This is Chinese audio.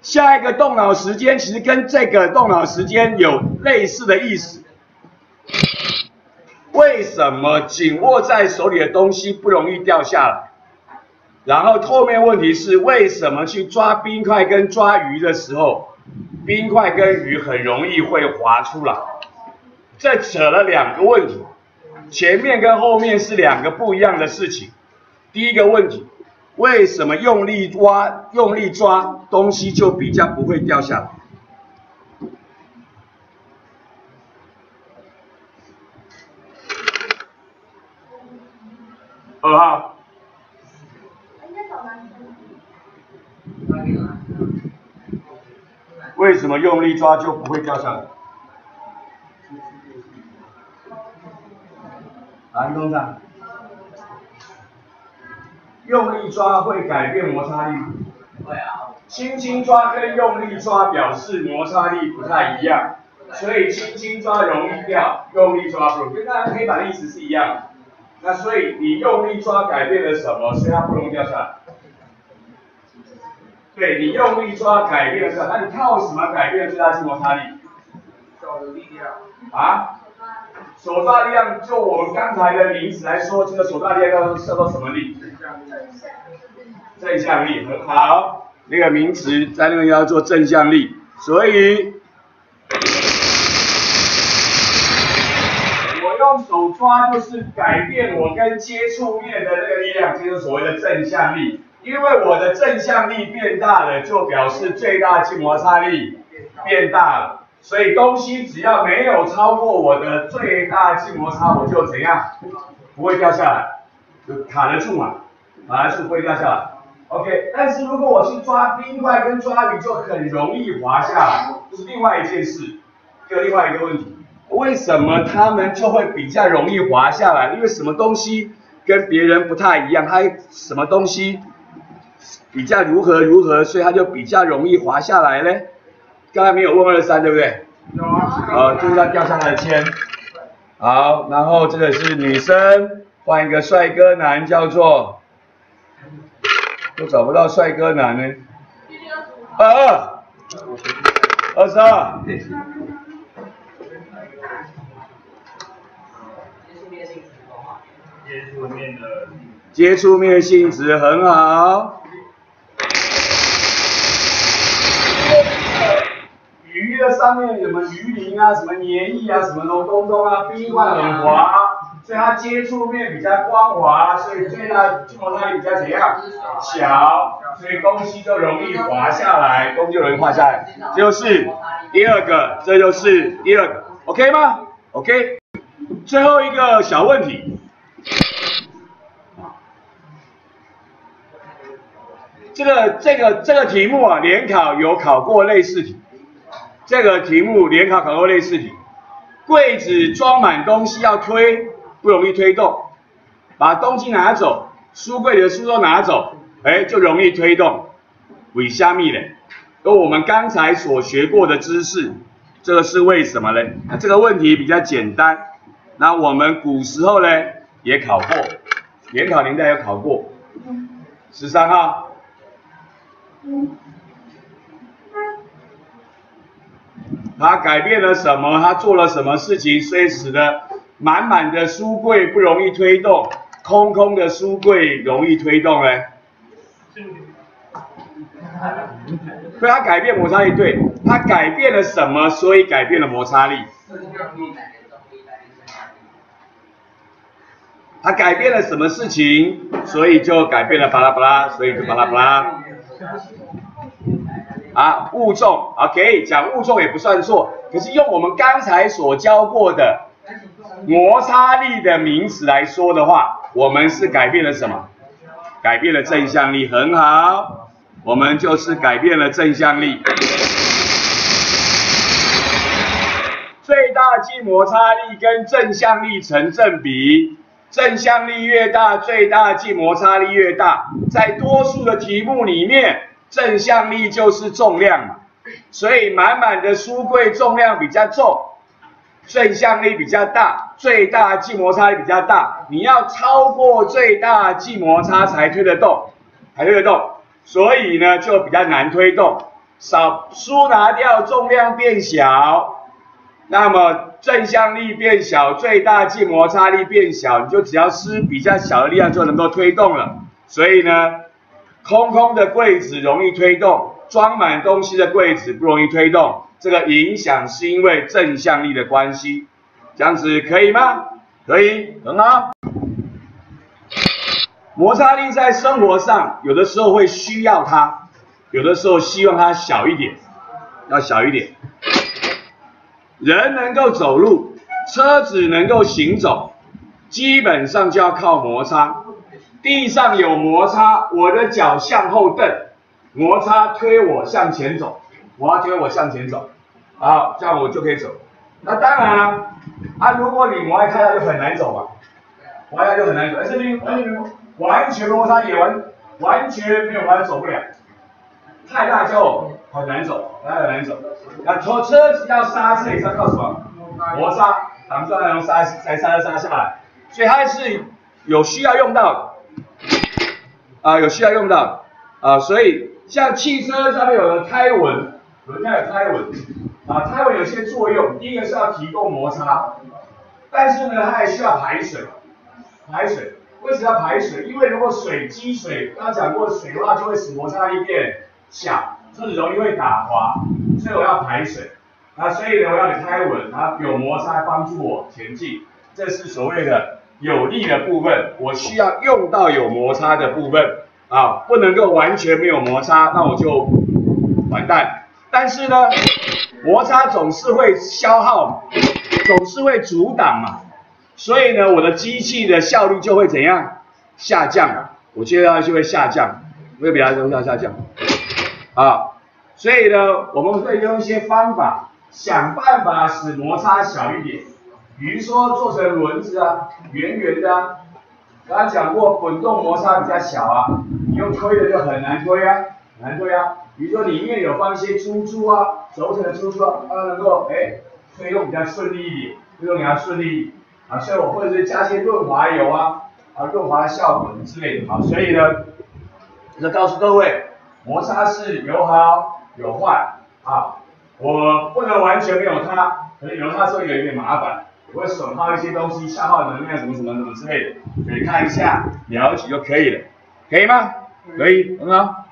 下一个动脑时间其实跟这个动脑时间有类似的意思。为什么紧握在手里的东西不容易掉下来？然后后面问题是为什么去抓冰块跟抓鱼的时候，冰块跟鱼很容易会滑出来？这扯了2个问题，前面跟后面是2个不一样的事情。第一个问题，为什么用力挖、用力抓东西就比较不会掉下来？2号。为什么用力抓就不会掉下来？答案公上。用力抓会改变摩擦力。会啊。轻轻抓跟用力抓表示摩擦力不太一样，所以轻轻抓容易掉，用力抓不容易，跟刚才黑板的意思是一样的。那所以你用力抓改变了什么，所以它不容易掉下来？对，你用力抓改变了什么？那你靠什么改变最大静摩擦力？手的力量。啊？手抓力量，就我们刚才的名词来说，这个手抓力量叫做什么力？正向力。很好，那个名词在那个要做正向力，所以我用手抓就是改变我跟接触面的那个力量，这就是所谓的正向力。因为我的正向力变大了，就表示最大静摩擦力变大了。所以东西只要没有超过我的最大静摩擦，我就怎样？不会掉下来，就卡得住嘛，卡得住不会掉下来。OK， 但是如果我去抓冰块跟抓鱼，就很容易滑下来，这是另外一件事，就另外一个问题。为什么他们就会比较容易滑下来？因为什么东西跟别人不太一样？它什么东西比较如何，所以它就比较容易滑下来嘞？刚才没有问2、3，对不对？有啊。就是它掉下来的铅。好，然后这个是女生，换一个帅哥男，叫做，都找不到帅哥男呢。22。接触面性质很好。鱼的上面有什么鱼鳞啊，什么粘液啊，什么东啊，冰块很滑，所以它接触面比较光滑，所以最大静摩擦力比较怎样？小，所以东西就容易滑下来，东西就容易滑下来。这就是第2个，这就是第2个 ，OK 吗 ？OK。最后一个小问题。这个题目啊，联考有考过类似题。这个题目联考考过类似题，柜子装满东西要推，不容易推动，把东西拿走，书柜里的书都拿走，就容易推动。为什么呢？有我们刚才所学过的知识，这个是为什么呢？那这个问题比较简单，那我们古时候呢也考过，联考年代有考过。13号。他改变了什么？他做了什么事情，所以使得满满的书柜不容易推动，空空的书柜容易推动呢？所以他改变摩擦力，对，他改变了什么，所以改变了摩擦力。他改变了什么事情，所以就改变了巴拉巴拉，所以就巴拉巴拉。啊，物重 ，OK， 讲物重也不算错，可是用我们刚才所教过的摩擦力的名词来说的话，我们是改变了什么？改变了正向力，很好，我们就是改变了正向力。最大静摩擦力跟正向力成正比，正向力越大，最大静摩擦力越大。在多数的题目里面，正向力就是重量嘛，所以满满的书柜重量比较重，正向力比较大，最大静摩擦力比较大。你要超过最大静摩擦才推得动，所以呢就比较难推动。 疏拿掉，重量变小，那么正向力变小，最大静摩擦力变小，你就只要施比较小的力量就能够推动了。所以呢，空空的柜子容易推动，装满东西的柜子不容易推动。这个影响是因为正向力的关系，这样子可以吗？可以，很好。摩擦力在生活上有的时候会需要它，有的时候希望它小一点，要小一点。人能够走路，车子能够行走，基本上就要靠摩擦。地上有摩擦，我的脚向后蹬，摩擦推我向前走，我要推我向前走，好，这样我就可以走。那当然了，如果你摩擦开就很难走嘛，摩擦就很难走，而且你完全摩擦也完全没有摩擦走不了，太大就很难走，很难走。那车子要刹车也是要靠什么？摩擦，挡住那种刹下来，所以它是有需要用到的，有需要用到的，所以像汽车上面有的胎纹，轮胎有胎纹，胎纹有些作用，第一个是要提供摩擦，但是呢，它还需要排水，为什么要排水？因为如果积水，刚刚讲过，水的话就会使摩擦力变小，车子容易会打滑，所以我要排水。所以呢，我要有胎纹，有摩擦帮助我前进，这是所谓的有力的部分，我需要用到有摩擦的部分不能够完全没有摩擦，那我就完蛋。但是呢，摩擦总是会消耗，总是会阻挡嘛，所以呢，我的机器的效率就会怎样？下降，我觉得它就会下降，会比它容易下降所以呢，我们会用一些方法，想办法使摩擦小一点，比如说做成轮子圆圆的刚刚讲过，滚动摩擦比较小你用推的就很难推比如说里面有放一些珠珠轴承的珠珠它能够推动比较顺利一点，推动比较顺利所以我或者是加些润滑油润滑的效果之类的所以呢，就告诉各位，摩擦是有好有坏我不能完全没有它，可能有它之后有一点麻烦，我会损耗一些东西，消耗能量什么之类的，所以看一下了解就可以了，可以吗？可以，很好。